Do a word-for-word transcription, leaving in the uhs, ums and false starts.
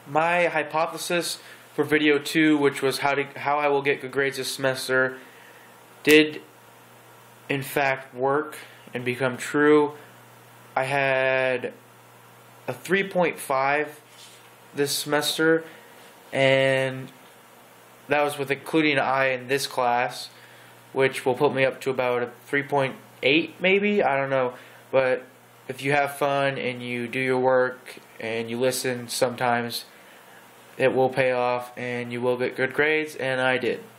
my hypothesis for video two, which was how to how I will get good grades this semester, did in fact work and become true. I had a three point five this semester, and that was with including an I in this class, which will put me up to about a three point eight maybe, I don't know. But if you have fun and you do your work and you listen sometimes, it will pay off and you will get good grades, and I did.